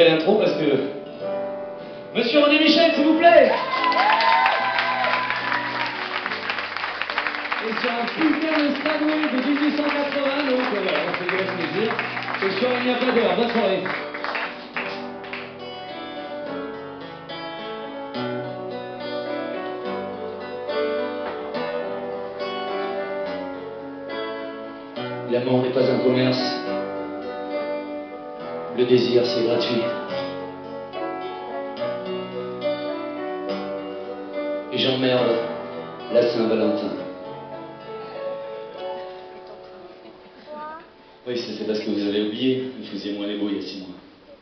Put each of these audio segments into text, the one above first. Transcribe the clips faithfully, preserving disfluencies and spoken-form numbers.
l'intro parce que... Monsieur René Michel, s'il vous plaît. Et sur un putain de Stadway de dix-huit cent quatre-vingts, donc euh, voilà, on se laisse plaisir. Ce soir, il n'y a pas d'heure. Bonne soirée. L'amour n'est pas un commerce. Le désir, c'est gratuit. Et j'emmerde la Saint-Valentin. Oui, c'est parce que vous avez oublié, vous faisiez moins les beaux il y a six mois.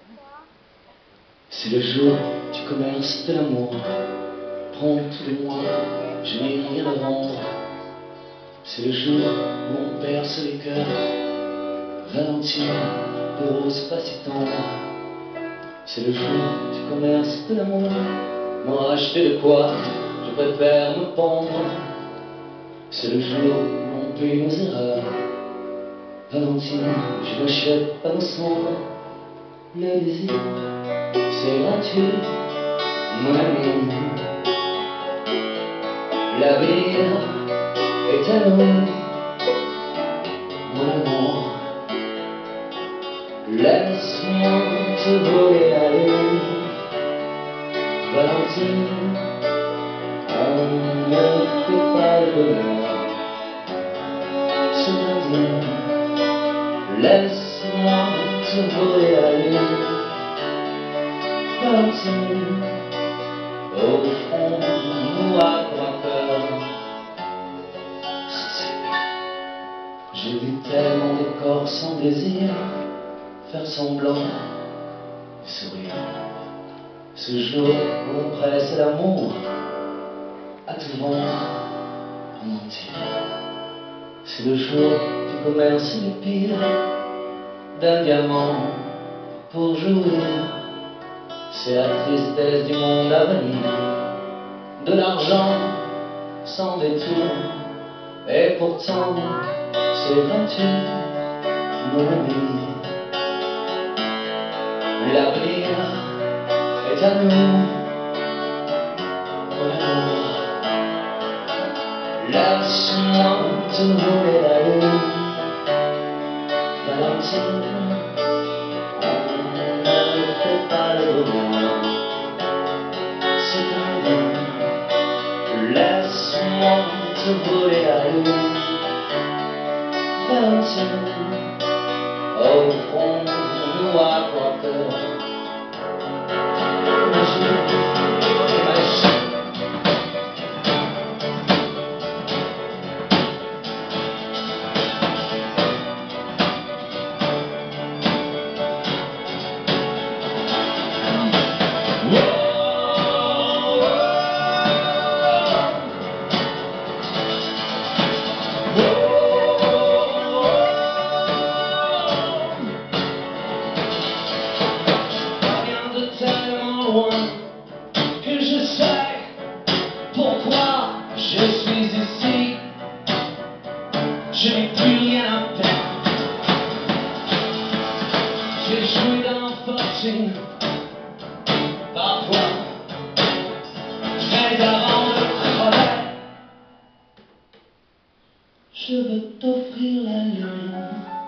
C'est le jour du commerce de l'amour. Prends tous les mois, je n'ai rien à vendre. C'est le jour où on perce les cœurs. Valentine, de roses pas si tendres. C'est le jour du commerce de l'amour. Moi, acheter de quoi, je préfère me pendre. C'est le jour où on paie nos erreurs. Valentine, je n'achète pas nos cendres. Le désir, c'est gratuit, mon ami. L'avenir est à nous, mon amour. Laisse-moi te voler la lune. Valentine, on ne fait pas le bonheur. Ce lundi, laisse-moi te voler la lune. Valentine, au fond, nous à quoi peur. J'ai vu tellement de corps sans désir faire semblant de sourire. Ce jour où on presse l'amour à tout vendre, à mentir. C'est le jour du commerce des piles, d'un diamant pour jouir. C'est la tristesse du monde à venir, de l'argent sans détour. Et pourtant c'est gratuit, mon ami. L'avenir est à nous, mon amour. Laisse-moi te voler la lune. Valentine, on ne fait pas le bonheur. C'est un don. Laisse-moi te voler la lune. Valentine, au fond, nous à quoi peur. Que je sais pourquoi je suis ici. Je n'ai plus rien à perdre. J'ai joué dans fortune parfois, mais avant de crever, je veux t'offrir la lune.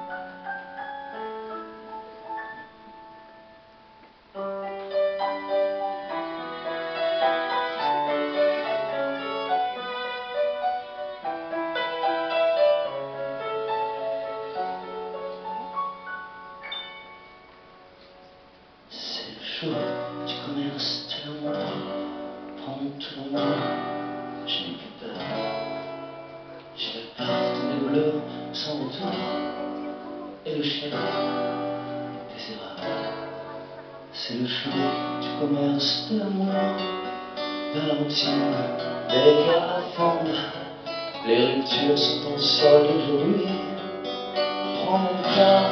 C'est le jour du commerce de l'amour. Prends tout le monde, je n'ai plus peur. J'ai la carte des bleus sans retour et le chèque des erreurs. C'est le jour du commerce de l'amour. Valentine, les cœurs à fondre. Les ruptures sont en solde aujourd'hui. Prends mon cœur.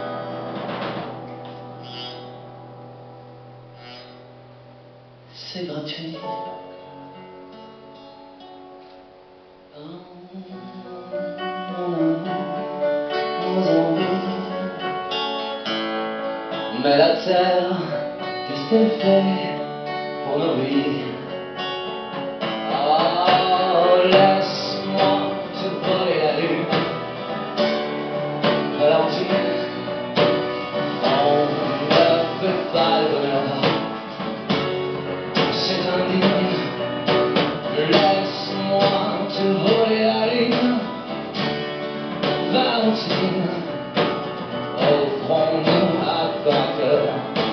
C'est gratuit. Oh, mon amour, nos envies. Mais la terre c'était fait pour nos vies. Oh, laisse-moi te voler la lune. Ralentis, on ne peut pas le bonheur, c'est indigne. Laisse-moi te voler la lune. Valentine, offrons-nous à vainqueur.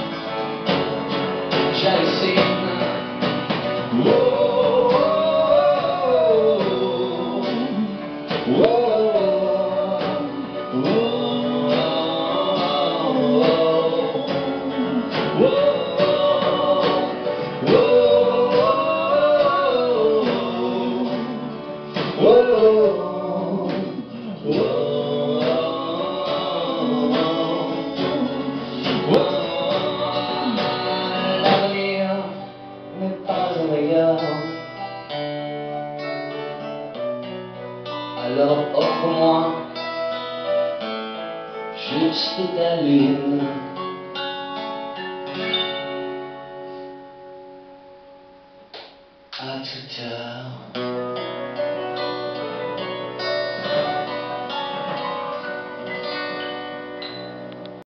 Jalousie. Oh, oh, oh, oh, l'avenir n'est pas un meilleur. Alors offre-moi juste ta lune. À toute heure.